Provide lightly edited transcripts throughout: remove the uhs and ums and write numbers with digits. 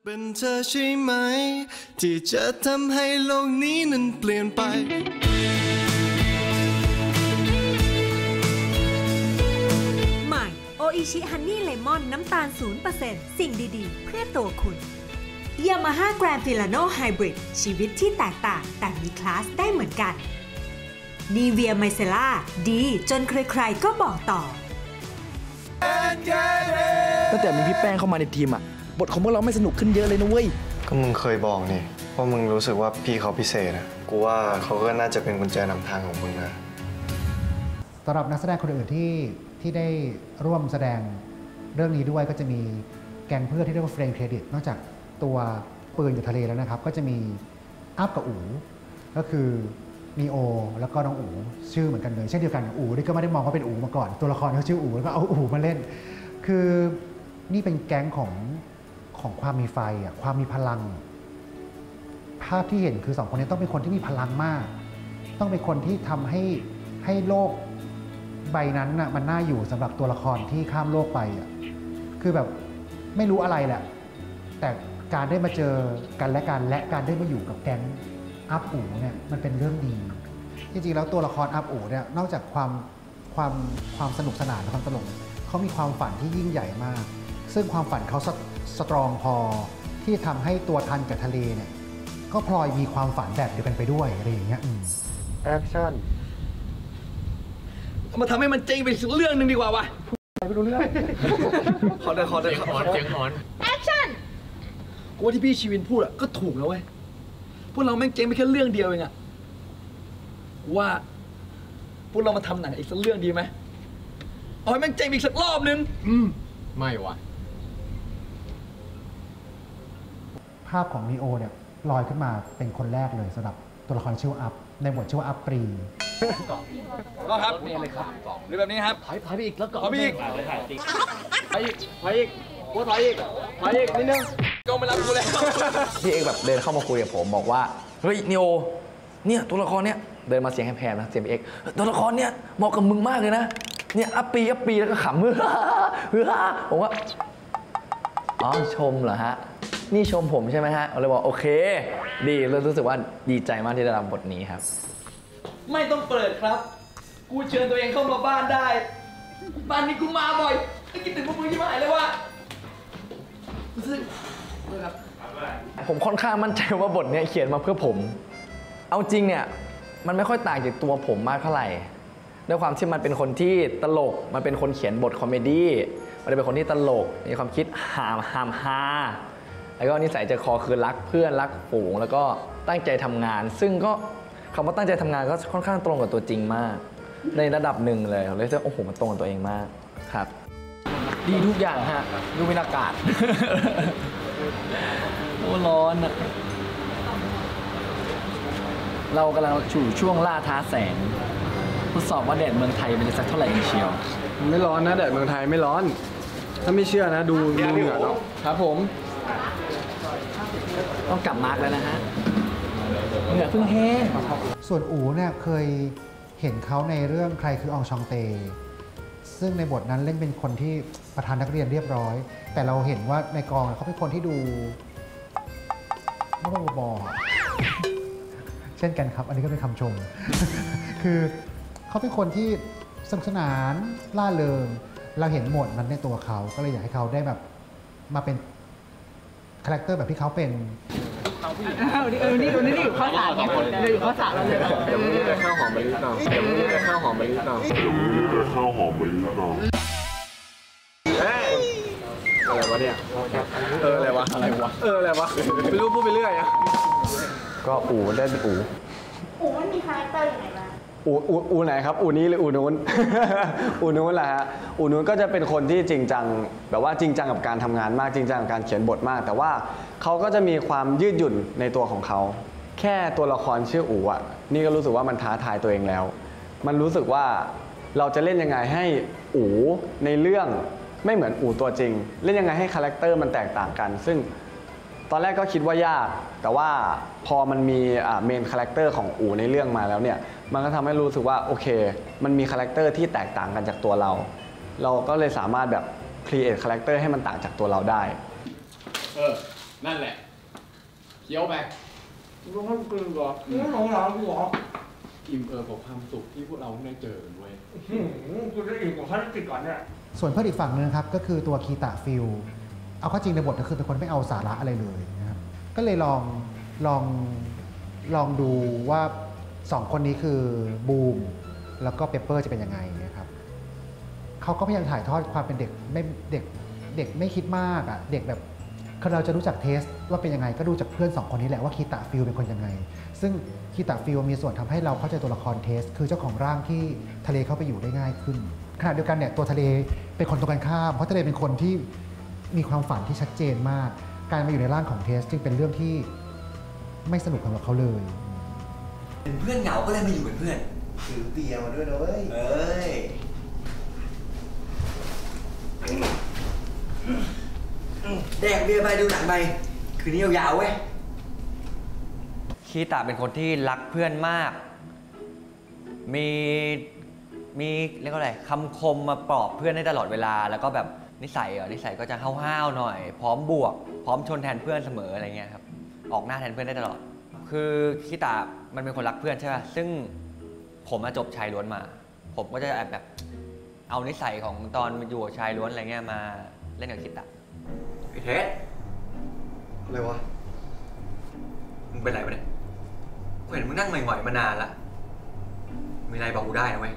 เป็นเธอใช่ไหมที่จะทำให้โลกนี้นั้นเปลี่ยนไปใหม่โออิชิฮันนี่เลมอนน้ำตาล 0% สิ่งดีๆเพื่อตัวคุณยามาฮ่าแกรนด์ฟิลาโน่ไฮบริดชีวิตที่แตกต่างแต่มีคลาสได้เหมือนกันนีเวียไมเซล่าดีจนใครๆก็บอกต่อตั้งแต่มีพี่แป้งเข้ามาในทีมอะบทของพวกเราไม่สนุกขึ้นเยอะเลยนะเว้ยก็มึงเคยบอกนี่ว่ามึงรู้สึกว่าพี่เขาพิเศษนะกูว่าเขาก็น่าจะเป็นกุญแจนำทางของมึงนะสำหรับนักแสดงคนอื่นที่ได้ร่วมแสดงเรื่องนี้ด้วยก็จะมีแก๊งเพื่อนที่เรียกว่าเฟรนด์เครดิตนอกจากตัวปืนอยู่ทะเลแล้วนะครับก็จะมีอัพกับอู๋ก็คือมีโอแล้วก็น้องอู๋ชื่อเหมือนกันเลยเช่นเดียวกันอู๋นี่ก็ไม่ได้มองว่าเป็นอู๋มาก่อนตัวละครเขาชื่ออู๋แล้วก็เอาอู๋มาเล่นคือนี่เป็นแก๊งของความมีไฟอ่ะความมีพลังภาพที่เห็นคือสองคนนี้ต้องเป็นคนที่มีพลังมากต้องเป็นคนที่ทำให้โลกใบนั้นน่ะมันน่าอยู่สำหรับตัวละครที่ข้ามโลกไปอ่ะคือแบบไม่รู้อะไรแหละแต่การได้มาเจอกันและการได้มาอยู่กับแก๊งอัพอู๋เนี่ยมันเป็นเรื่องดีจริงๆแล้วตัวละครอัพอู๋เนี่ยนอกจากความสนุกสนานและความตลกเขามีความฝันที่ยิ่งใหญ่มากซึ่งความฝันเขาสตรองพอที่ทำให้ตัวทันกับทะเลเนี่ยก็พลอยมีความฝันแบบเดียวกันไปด้วยอะไรอย่างเงี้ยแอคชั่นมาทำให้มันเจ๊งไปเรื่องนึงดีกว่าวะไม่รู้เรื่องขอเสียงหอนแอคชั่นกูว่าที่พี่ชีวินพูดอะก็ถูกแล้วเว้ยพวกเราแม่งเจ๊งไปแค่เรื่องเดียวเองอะว่าพวกเรามาทำหนังอีกสักเรื่องดีไหมเอาให้แม่งเจ๊งอีกสักรอบนึงไม่วะภาพของนีโอเนี่ยลอยขึ้นมาเป็นคนแรกเลยสำหรับตัวละครชื่ออัพในบทชื่อว่าอัพปรีก็ครับนี่เลยครับหรือแบบนี้ครับถอยไปอีกแล้วก่อนถอยไปอีกกูถอยอีกนิดนึงก็ไม่รับกูแล้วพี่เอกแบบเดินเข้ามาคุยกับผมบอกว่าเฮ้ยนีโอเนี่ยตัวละครเนี่ยเดินมาเสียงแผ่ๆนะเสียงพี่เอกตัวละครเนี่ยเหมาะกับมึงมากเลยนะเนี่ยอัปปีแล้วก็ขำผมว่าอ๋อชมเหรอฮะนี่ชมผมใช่ไหมฮะเราเลยบอกโอเคดีแล้วรู้สึกว่าดีใจมากที่ได้รับบทนี้ครับไม่ต้องเปิดครับกูเชิญตัวเองเข้ามาบ้านได้บ้านนี้กูมาบ่อยคิดถึงพวกมึงที่มาเลยว่าผมค่อนข้างมั่นใจว่าบทนี้เขียนมาเพื่อผมเอาจริงเนี่ยมันไม่ค่อยต่างจากตัวผมมากเท่าไหร่ด้วยความที่มันเป็นคนที่ตลกมันเป็นคนเขียนบทคอมเมดี้มันเป็นคนที่ตลกมีความคิดฮาแล้วก็นิสัยใจคอคือรักเพื่อนรักฝูงแล้วก็ตั้งใจทำงานซึ่งก็คำว่าตั้งใจทำงานก็ค่อนข้างตรงกับตัวจริงมากในระดับหนึ่งเลยเลยโอ้โหมันตรงกับตัวเองมากครับดีทุกอย่างฮะดูเป็นอากาศโอ้ร้อนอะเรากำลังอยู่ช่วงล่าท้าแสงทดสอบว่าแดดเมืองไทยมันจะสักเท่าไหร่เชียวไม่ร้อนนะแดดเมืองไทยไม่ร้อนถ้าไม่เชื่อนะดูเหงื่อเนาะครับผมต้องกลับมาร์กแล้วนะฮะเหงื่อเพิ่งแห้งส่วนอู๋เนี่ยเคยเห็นเขาในเรื่องใครคืออองชองเตซึ่งในบทนั้นเล่นเป็นคนที่ประธานนักเรียนเรียบร้อยแต่เราเห็นว่าในกองเขาเป็นคนที่ดูบ้าเช่นกันครับอันนี้ก็เป็นคำชม คือเขาเป็นคนที่สนุกสนานล่าเริงเราเห็นหมดนั้นในตัวเขาก็เลยอยากให้เขาได้แบบมาเป็นคาแรคเตอร์แบบที่เขาเป็นนี่อยู่ข้อสามไงเลยอยู่ข้อสามเราเลยเดี๋ยวมึงจะข้าวหอมมะลิต่ออะไรวะเนี่ยอะไรวะไม่รู้พูดไปเรื่อยอะก็อู๋ได้เป็นอู๋มันมีคาแรคเตอร์ยังไงบ้างอูไหนครับอูนี้หรืออูนู้น อูนู้นแหละฮะอูนู้นก็จะเป็นคนที่จริงจังแบบว่าจริงจังกับการทำงานมากจริงจังกับการเขียนบทมากแต่ว่าเขาก็จะมีความยืดหยุ่นในตัวของเขาแค่ตัวละครชื่ออูอ่ะนี่ก็รู้สึกว่ามันท้าทายตัวเองแล้วมันรู้สึกว่าเราจะเล่นยังไงให้อูในเรื่องไม่เหมือนอูตัวจริงเล่นยังไงให้คาแรคเตอร์มันแตกต่างกันซึ่งตอนแรกก็คิดว่ายากแต่ว่าพอมันมีเมนคาแรคเตอร์ของอูในเรื่องมาแล้วเนี่ยมันก็ทำให้รู้สึกว่าโอเคมันมีคาแรคเตอร์ที่แตกต่างกันจากตัวเราก็เลยสามารถแบบครีเอทคาแรคเตอร์ให้มันต่างจากตัวเราได้นั่นแหละเคี้ยวไปรู้ว่ากลืนก่อนไม่หลงหลานกูหรออิ่มเอิบกับความสุขที่พวกเราได้เจอกันเว้ยกูจะอิ่มกับภารกิจก่อนเนี่ยส่วนเพื่อนอีกฝั่งนึงนะครับก็คือตัวคีตะฟิลเอาเข้าจริงในบทก็คือเป็นคนไม่เอาสาระอะไรเลยนะครับก็เลยลองดูว่า2คนนี้คือบูมแล้วก็เปปเปอร์จะเป็นยังไงนะครับเขาก็พยายามถ่ายทอดความเป็นเด็กไม่คิดมากอ่ะเด็กแบบคือเราจะรู้จักเทสว่าเป็นยังไงก็ดูจากเพื่อน2คนนี้แหละว่าคีตะฟิลเป็นคนยังไงซึ่งคีตะฟิลมีส่วนทำให้เราเข้าใจตัวละครเทสคือเจ้าของร่างที่ทะเลเข้าไปอยู่ได้ง่ายขึ้นขณะเดียวกันเนี่ยตัวทะเลเป็นคนตรงกันข้ามเพราะทะเลเป็นคนที่มีความฝันที่ชัดเจนมากการมาอยู่ในร่างของเทสจึงเป็นเรื่องที่ไม่สนุกสำหรับเขาเลยเป็นเพื่อนเหงาก็เลยมาอยู่เป็นเพื่อนถือเบียร์มาด้วยนะเว้ยเอ้ยแดกเบียร์ไปดูหนังไปคืนนี้ยาวๆเว้ยคีตะเป็นคนที่รักเพื่อนมาก มีเรียกว่าอะไรคำคมมาปลอบเพื่อนได้ตลอดเวลา แล้วก็แบบนิสัยก็จะห้าวๆหน่อย พร้อมบวก พร้อมชนแทนเพื่อนเสมออะไรเงี้ยครับ ออกหน้าแทนเพื่อนได้ตลอด คือคีตะมันเป็นคนรักเพื่อนใช่ป่ะ ซึ่งผมจบชายล้วนมา ผมก็จะแบบเอานิสัยของตอนอยู่ชายล้วนอะไรเงี้ยมาเล่นกับคีตะไอ้เทสอะไรวะ มึงเป็นไรวะเนี่ยกูเห็นมึงนั่งหงอยๆมานานละมีอะไรบอกกูได้นะเว้ย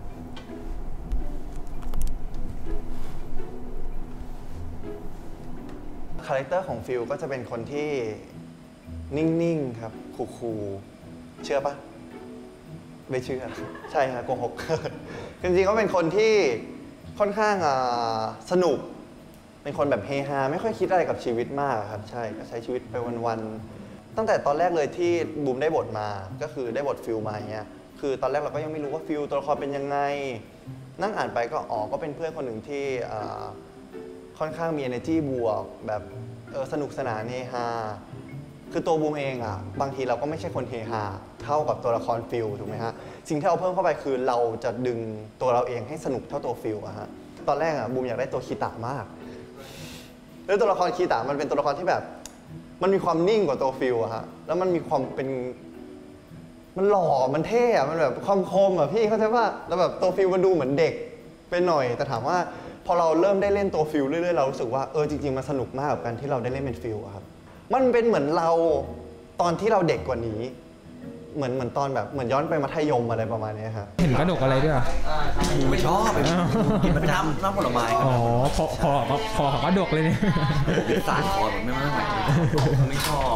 คาแรคเตอร์ของฟิลก็จะเป็นคนที่นิ่งๆครับคูลๆเชื่อปะไม่เชื่อใช่ครับโกหก จริงๆก็เป็นคนที่ค่อนข้างสนุกเป็นคนแบบเฮฮาไม่ค่อยคิดอะไรกับชีวิตมากครับใช่ก็ใช้ชีวิตไปวันๆตั้งแต่ตอนแรกเลยที่บูมได้บทมาก็คือได้บทฟิลมาอย่างเงี้ยคือตอนแรกเราก็ยังไม่รู้ว่าฟิลตัวละครเป็นยังไงนั่งอ่านไปก็ก็เป็นเพื่อนคนหนึ่งที่ค่อนข้างมี energy บวกแบบสนุกสนานเฮฮาคือตัวบูมเองบางทีเราก็ไม่ใช่คนเฮฮาเท่ากับตัวละครฟิลถูกไหมฮะสิ่งที่เราเพิ่มเข้าไปคือเราจะดึงตัวเราเองให้สนุกเท่าตัวฟิลฮะตอนแรกบูมอยากได้ตัวคีตะมากแล้วตัวละครคีตะมันเป็นตัวละครที่แบบมันมีความนิ่งกว่าตัวฟิลฮะแล้วมันมีความเป็นมันหล่อมันเท่มันแบบความคมพี่เข้าใจว่าแล้วแบบตัวฟิลมันดูเหมือนเด็กไปหน่อยแต่ถามว่าพอเราเริ่มได้เล่นตัวฟิลเรื่อยๆเรารู้สึกว่าจริงๆมันสนุกมากกับการที่เราได้เล่นเป็นฟิลครับมันเป็นเหมือนเราตอนที่เราเด็กกว่านี้เหมือนตอนแบบเหมือนย้อนไปมัธยมอะไรประมาณนี้ครับเห็นกระหนกอะไรด้วยอ่ะกูไม่ชอบกินมันน้ำผลไม้อ๋อคอของกระดกเลยเนี่ยสารคอแบบไม่ชอบ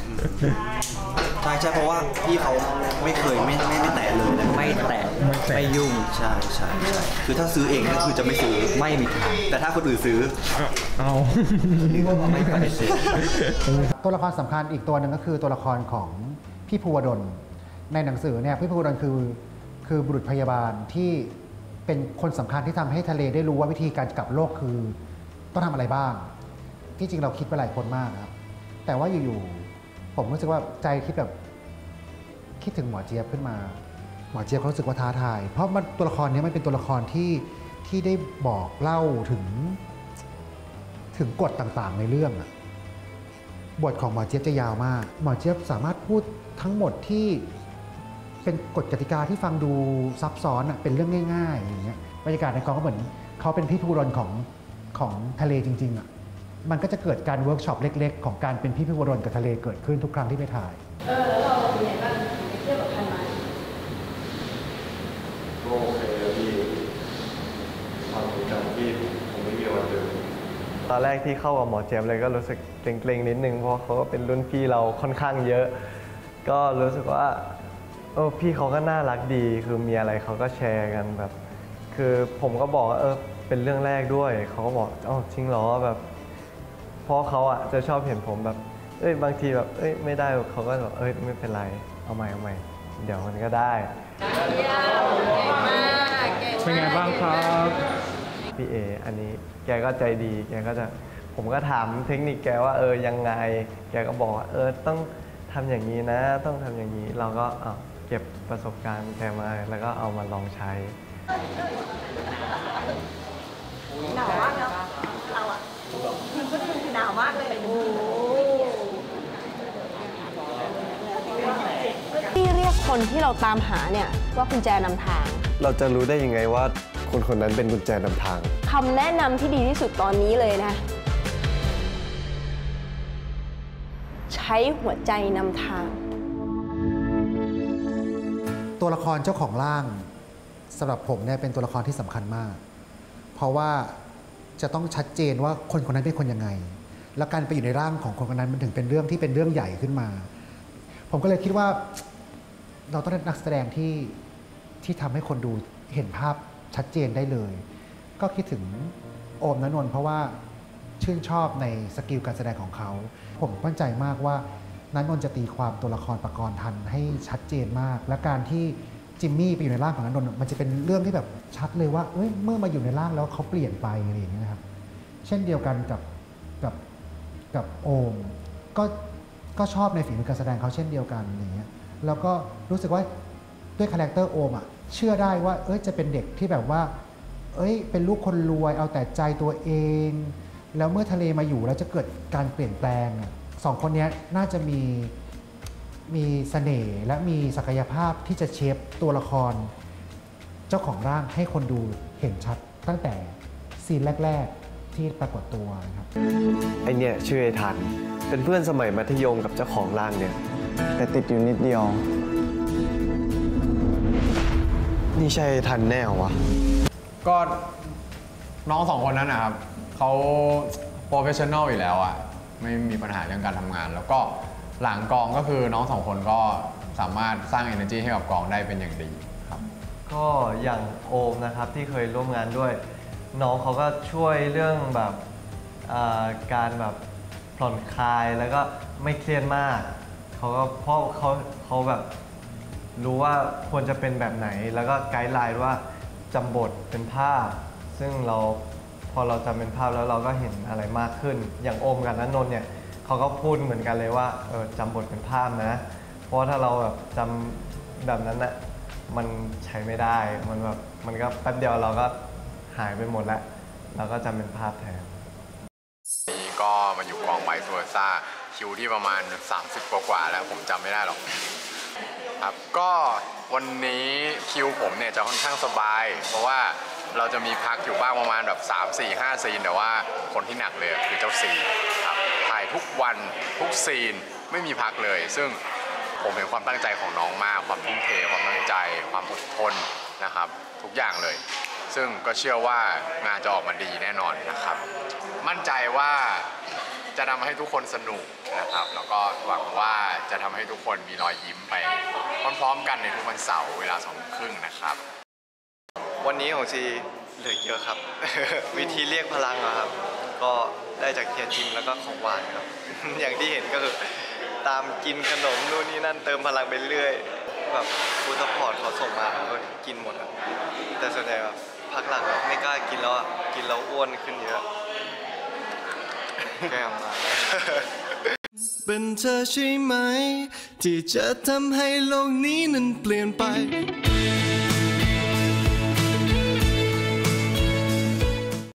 ใช่เพราะว่าพี่เขาไม่เคยไม่แตะเลยนะไม่แตะไม่ยุ่งใช่คือถ้าซื้อเองก็คือจะไม่ซื้อไม่มีทางแต่ถ้าคนอื่นซื้อเอาไม่ปฏิเสธตัวละครสำคัญอีกตัวหนึ่งก็คือตัวละครของพี่ภูวดลในหนังสือเนี่ยพี่ภูวดลคือบุรุษพยาบาลที่เป็นคนสำคัญที่ทำให้ทะเลได้รู้ว่าวิธีการกลับโลกคือต้องทำอะไรบ้างที่จริงเราคิดไปหลายคนมากครับแต่ว่าอยู่ๆผมรู้สึกว่าใจคิดถึงหมอเจี๊ยบขึ้นมาหมอเจี๊ยบเขารู้สึกว่าท้าทายเพราะมันตัวละครนี้มันเป็นตัวละครที่ได้บอกเล่าถึงกฎต่างๆในเรื่องบทของหมอเจี๊ยบจะยาวมากหมอเจี๊ยบสามารถพูดทั้งหมดที่เป็นกฎกติกาที่ฟังดูซับซ้อนเป็นเรื่องง่ายๆอย่างเงี้ยบรรยากาศในกองก็เหมือนเขาเป็นพี่ภูวดลของทะเลจริงๆมันก็จะเกิดการเวิร์กช็อปเล็กๆของการเป็นพี่ภูวดลกับทะเลเกิดขึ้นทุกครั้งที่ไปถ่ายแล้วเราเป็นไงบ้างเทียบกับพันไม้ก็โอเคพี่ความทรงจำพี่ผมไม่มีวันลืมตอนแรกที่เข้ากับหมอเจี๊ยบเลยก็รู้สึกเกรงๆนิดนึงเพราะเขาก็เป็นรุ่นพี่เราค่อนข้างเยอะก็รู้สึกว่าพี่เขาก็น่ารักดีคือมีอะไรเขาก็แชร์กันแบบคือผมก็บอกว่าเป็นเรื่องแรกด้วยเขาก็บอกจริงเหรอแบบเพราะเขาจะชอบเห็นผมแบบบางทีแบบไม่ได้เขาก็แบบไม่เป็นไรเอาใหม่เดี๋ยวมันก็ได้เป็นไงบ้างครับพี่เออันนี้แกก็ใจดีแกก็จะผมก็ถามเทคนิคแกว่ายังไงแกก็บอกว่าต้องทำอย่างนี้นะต้องทำอย่างนี้เราก็เก็บประสบการณ์แกมาแล้วก็เอามาลองใช้หนาวมากเนาะเรามันก็คือหนาวมากเลยโอ้คนที่เราตามหาเนี่ยว่ากุญแจนำทางเราจะรู้ได้ยังไงว่าคนคนนั้นเป็นกุญแจนำทางคำแนะนำที่ดีที่สุดตอนนี้เลยนะ ใช้หัวใจนำทางตัวละครเจ้าของร่างสำหรับผมเนี่ยเป็นตัวละครที่สำคัญมาก เพราะว่าจะต้องชัดเจนว่าคนคนนั้นเป็นคนยังไง แล้วการไปอยู่ในร่างของคนคนนั้นมันถึงเป็นเรื่องที่เป็นเรื่องใหญ่ขึ้นมา ผมก็เลยคิดว่าเราต้องได้นักแสดงที่ทำให้คนดูเห็นภาพชัดเจนได้เลย ก็คิดถึงโอมณนนท์เพราะว่าชื่นชอบในสกิลการแสดงของเขา ผมมั่นใจมากว่าณนนท์จะตีความตัวละครปกรณ์ทันให้ชัดเจนมาก และการที่จิมมี่ไปอยู่ในร่างของณนนท์มันจะเป็นเรื่องที่แบบชัดเลยว่าเมื่อมาอยู่ในร่างแล้วเขาเปลี่ยนไปอะไรอย่างนี้นะครับเช่นเดียวกันกับโอมก็ชอบในฝีมือการแสดงเขาเช่นเดียวกันอย่างเงี้ยแล้วก็รู้สึกว่าด้วยคาแรคเตอร์โอมอ่ะเชื่อได้ว่าจะเป็นเด็กที่แบบว่าเป็นลูกคนรวยเอาแต่ใจตัวเองแล้วเมื่อทะเลมาอยู่แล้วจะเกิดการเปลี่ยนแปลงสองคนนี้น่าจะมีเสน่ห์และมีศักยภาพที่จะเชฟตัวละครเจ้าของร่างให้คนดูเห็นชัดตั้งแต่ซีนแรกๆที่ปรากฏตัวครับไอเนี่ยชื่อไอทันเป็นเพื่อนสมัยมัธยมกับเจ้าของร่างเนี่ยแต่ติดอยู่นิดเดียวนี่ใช่ไอทันแน่วะก็น้องสองคนนั้นนะครับเขาโปรเฟชชั่นอลอยู่แล้วอะไม่มีปัญหาเรื่องการทำงานแล้วก็หลังกองก็คือน้องสองคนก็สามารถสร้าง energy ให้กับกองได้เป็นอย่างดีครับก็อย่างโอมนะครับที่เคยร่วมงานด้วยน้องเขาก็ช่วยเรื่องแบบการแบบผ่อนคลายแล้วก็ไม่เครียดมากเขาก็เพราะเขาแบบรู้ว่าควรจะเป็นแบบไหนแล้วก็ไกด์ไลน์ว่าจำบทเป็นภาพซึ่งพอเราจำเป็นภาพแล้วเราก็เห็นอะไรมากขึ้นอย่างโอมกับณนนท์เนี่ยเขาก็พูดเหมือนกันเลยว่าจำบทเป็นภาพนะเพราะถ้าเราแบบจำแบบนั้นน่ะมันใช้ไม่ได้มันก็แป๊บเดียวเราก็หายไปหมดแล้วเราก็จำเป็นภาพแทนนี่ก็มาอยู่กองไวท์เวอร์ซ่าคิวที่ประมาณ30กว่าแล้วผมจำไม่ได้หรอกครับก็วันนี้คิวผมเนี่ยจะค่อนข้างสบายเพราะว่าเราจะมีพักอยู่บ้างประมาณแบบ3 4 5ซีนแต่ว่าคนที่หนักเลยคือเจ้าซีครับถ่ายทุกวันทุกซีนไม่มีพักเลยซึ่งผมเห็นความตั้งใจของน้องมากความทุ่มเทความตั้งใจความอดทนนะครับทุกอย่างเลยซึ่งก็เชื่อว่างานจะออกมาดีแน่นอนนะครับมั่นใจว่าจะทำให้ทุกคนสนุกนะครับแล้วก็หวังว่าจะทำให้ทุกคนมีรอยยิ้มไปพร้อมๆกันในทุกวันเสาร์เวลา20:30นะครับวันนี้ของซีเหลือเยอะครับ วิธีเรียกพลังครับก็ได้จากเฮียจิมแล้วก็ของหวานครับ อย่างที่เห็นก็คือตามกินขนมนู่นนี่นั่นเติมพลังไปเรื่อยแบบฟู้ดซัพพอร์ตเขาส่งมาก็กินหมดอะแต่ส่วนใหญ่แบบพักหลังไม่กล้ากินแล้วกินแล้วอ้วนขึ้นเยอะแก้มมาเป็นเธอใช่ไหมที่จะทำให้โลกนี้นั้นเปลี่ยนไป